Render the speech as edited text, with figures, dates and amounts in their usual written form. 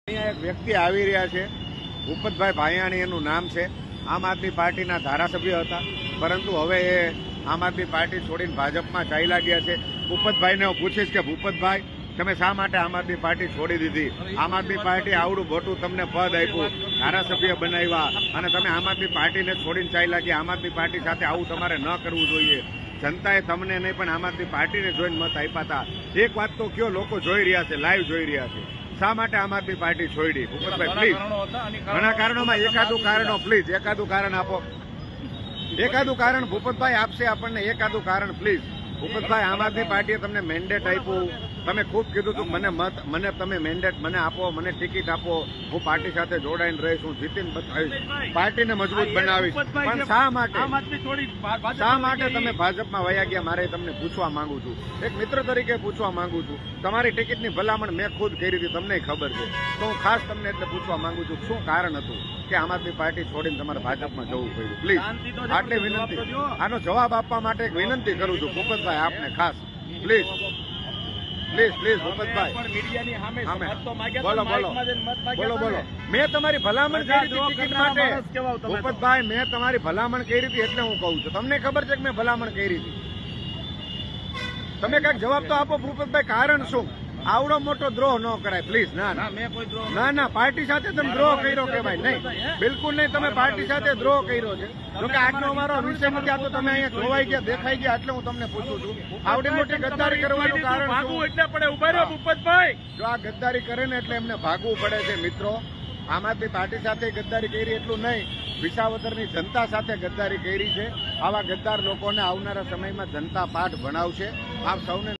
અહીંયા એક વ્યક્તિ આવી રહ્યા છે, ભૂપતભાઈ ભાયાણી એનું નામ છે. આમ આદમી પાર્ટીના ધારાસભ્ય હતા, પરંતુ હવે એ આમ આદમી પાર્ટી છોડીને ભાજપમાં ચાલ્યા ગયા છે. ભૂપતભાઈને હું પૂછીશ કે ભૂપતભાઈ, તમે શા માટે આમ આદમી પાર્ટી છોડી દીધી? આમ આદમી પાર્ટી આવડું મોટું તમને પદ આપ્યું, ધારાસભ્ય બનાવ્યા, અને તમે આમ આદમી પાર્ટીને છોડીને ચાલ્યા ગયા. આમ આદમી પાર્ટી સાથે આવું તમારે ન કરવું જોઈએ. જનતાએ તમને નહીં પણ આમ આદમી પાર્ટીને જોઈને મત આપ્યા હતા. એક વાત તો કયો, લોકો જોઈ રહ્યા છે, લાઈવ જોઈ રહ્યા છે. શા માટે આમ આદમી પાર્ટી છોડી? ભૂપતભાઈ પ્લીઝ, ઘણા કારણોમાં એકાદું કારણ પ્લીઝ, એકાદું કારણ આપો. એકાદું કારણ ભૂપતભાઈ આપશે આપણને, એકાદું કારણ પ્લીઝ. ભૂપતભાઈ, આમ આદમી પાર્ટીએ તમને મેન્ડેટ આપ્યું, તમે ખૂબ કીધું હતું મને તમે મેન્ડેટ મને આપો, મને ટિકિટ આપો, હું પાર્ટી સાથે જોડાઈને રહીશ, હું જીતીને બતાવીશ, પાર્ટીને મજબૂત બનાવીશ. પણ શા માટે તમે ભાજપમાં વયા ગયા? મારે તમને પૂછવા માંગુ છું, એક મિત્ર તરીકે પૂછવા માંગુ છું. તમારી ટિકિટની ભલામણ મેં ખુદ કરી હતી, તમને ખબર છે, તો હું ખાસ તમને એટલે પૂછવા માંગુ છું, શું કારણ હતું કે આમ આદમી પાર્ટી છોડીને તમારે ભાજપમાં જવું પડ્યું? પ્લીઝ, આટલી વિનંતી, આનો જવાબ આપવા માટે એક વિનંતી કરું છું ભૂપતભાઈ આપને ખાસ. પ્લીઝ પ્લીઝ પ્લીઝ ભૂપતભાઈ, બોલો બોલો બોલો બોલો. મેં તમારી ભલામણ કરી હતી ટિકિટ માટે ભૂપતભાઈ, મેં તમારી ભલામણ કરી હતી એટલે હું કહું છું. તમને ખબર છે કે મેં ભલામણ કરી હતી? તમે કઈક જવાબ તો આપો ભૂપતભાઈ, કારણ શું? આવડો મોટો દ્રોહ ન કરાય પ્લીઝ. ના ના, પાર્ટી સાથે તમે દ્રોહ કર્યો કેવાય નહીં, બિલકુલ નહીં. તમે પાર્ટી સાથે દ્રોહ કર્યો છે. જોકે આજનો અમારો વિષય નથી, આ તો તમે અહીંયા જોવાઈ ગયા, દેખાઈ ગયા, એટલે હું તમને પૂછું છું. આવડી મોટી ગદ્દારી કરવાનું કારણ એટલે પડે? ઉભા રહ્યો ભૂપતભાઈ, જો આ ગદ્દારી કરે ને એટલે એમને ભાગવું પડે છે. મિત્રો, આમ આદમી પાર્ટી સાથે ગદ્દારી કરી એટલું નહીં, વિસાવદરની જનતા સાથે ગદ્દારી કરી છે. આવા ગદ્દાર લોકોને આવનારા સમયમાં જનતા પાઠ ભણાવશે. આપ સૌને